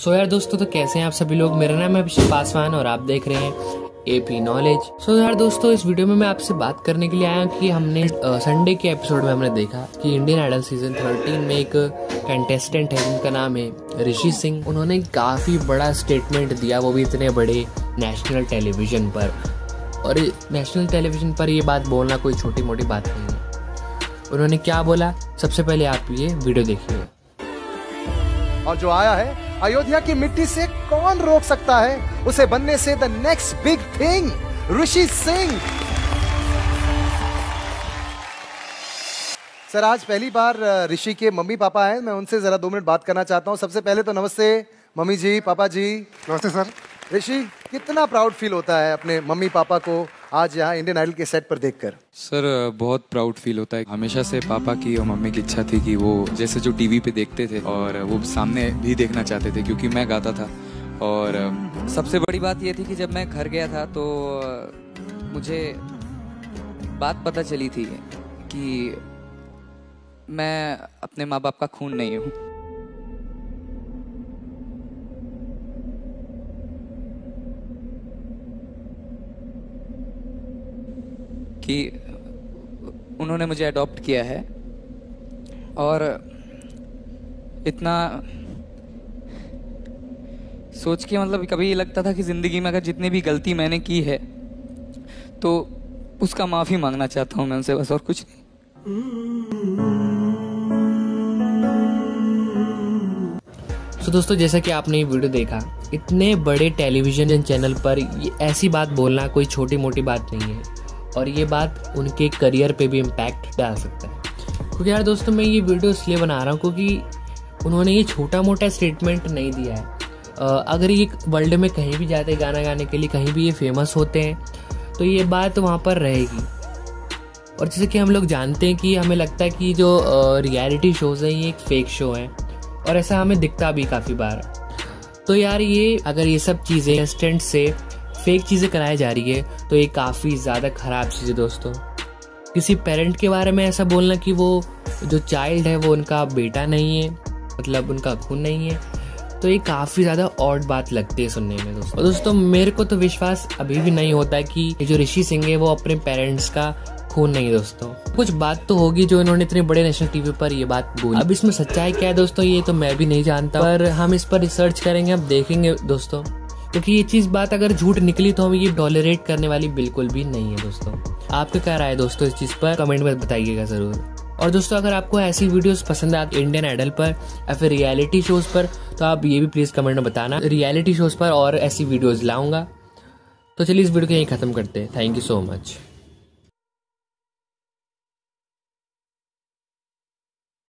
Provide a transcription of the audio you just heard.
सो यार दोस्तों, तो कैसे हैं आप सभी लोग। मेरा नाम है अभिषेक पासवान और आप देख रहे हैं एपी नॉलेज। सो यार दोस्तों, इस वीडियो में मैं आपसे बात करने के लिए आया कि हमने संडे के एपिसोड में हमने देखा कि इंडियन आइडल सीजन 13 में एक कंटेस्टेंट है जिनका नाम है ऋषि सिंह। उन्होंने काफी बड़ा स्टेटमेंट दिया, वो भी इतने बड़े नेशनल टेलीविजन पर। और नेशनल टेलीविजन पर ये बात बोलना कोई छोटी मोटी बात नहीं है। उन्होंने क्या बोला, सबसे पहले आप ये वीडियो देखिए। और जो आया है अयोध्या की मिट्टी से कौन रोक सकता है उसे बनने से the next big thing, Rishi Singh. Sir, आज पहली बार ऋषि के मम्मी पापा हैं, मैं उनसे जरा 2 मिनट बात करना चाहता हूं। सबसे पहले तो नमस्ते मम्मी जी, पापा जी। नमस्ते सर। ऋषि, कितना प्राउड फील होता है अपने मम्मी पापा को आज यहाँ इंडियन आइडल के सेट पर देखकर? सर, बहुत प्राउड फील होता है। हमेशा से पापा की और मम्मी की इच्छा थी कि वो जैसे जो टीवी पे देखते थे और वो सामने भी देखना चाहते थे, क्योंकि मैं गाता था। और सबसे बड़ी बात ये थी कि जब मैं घर गया था तो मुझे बात पता चली थी कि मैं अपने माँ बाप का खून नहीं हूँ। कि उन्होंने मुझे अडॉप्ट किया है। और इतना सोच के मतलब कभी ये लगता था कि जिंदगी में अगर जितनी भी गलती मैंने की है तो उसका माफी मांगना चाहता हूं मैं उनसे, बस और कुछ नहीं। तो दोस्तों, जैसा कि आपने ये वीडियो देखा, इतने बड़े टेलीविजन चैनल पर ये ऐसी बात बोलना कोई छोटी मोटी बात नहीं है। और ये बात उनके करियर पे भी इम्पैक्ट डाल सकता है। क्योंकि यार दोस्तों, मैं ये वीडियो इसलिए बना रहा हूँ क्योंकि उन्होंने ये छोटा मोटा स्टेटमेंट नहीं दिया है। अगर ये वर्ल्ड में कहीं भी जाते हैं गाना गाने के लिए, कहीं भी ये फेमस होते हैं, तो ये बात वहाँ पर रहेगी। और जैसे कि हम लोग जानते हैं कि हमें लगता है कि जो रियलिटी शोज़ हैं ये एक फेक शो हैं, और ऐसा हमें दिखता भी काफ़ी बार। तो यार ये अगर ये सब चीज़ें स्टंट से फेक चीज़ें कराई जा रही है तो ये काफ़ी ज़्यादा ख़राब चीज़ है दोस्तों। किसी पेरेंट के बारे में ऐसा बोलना कि वो जो चाइल्ड है वो उनका बेटा नहीं है, मतलब उनका खून नहीं है, तो ये काफ़ी ज़्यादा ऑड बात लगती है सुनने में दोस्तों। और दोस्तों, मेरे को तो विश्वास अभी भी नहीं होता कि ये जो ऋषि सिंह है वो अपने पेरेंट्स का खून नहीं दोस्तों। कुछ बात तो होगी जो इन्होंने इतने बड़े नेशनल टीवी पर ये बात बोली। अब इसमें सच्चाई क्या है दोस्तों, ये तो मैं भी नहीं जानता, पर हम इस पर रिसर्च करेंगे, अब देखेंगे दोस्तों। क्योंकि ये चीज़ बात अगर झूठ निकली तो हम ये टॉलरेट करने वाली बिल्कुल भी नहीं है दोस्तों। आपका क्या राय है दोस्तों इस चीज़ पर, कमेंट में बताइएगा ज़रूर। और दोस्तों, अगर आपको ऐसी वीडियोस पसंद आती इंडियन आइडल पर या फिर रियलिटी शोज़ पर, तो आप ये भी प्लीज़ कमेंट में बताना। रियलिटी शोज़ पर और ऐसी वीडियोज़ लाऊंगा। तो चलिए इस वीडियो को यहीं ख़त्म करते हैं। Thank you so much.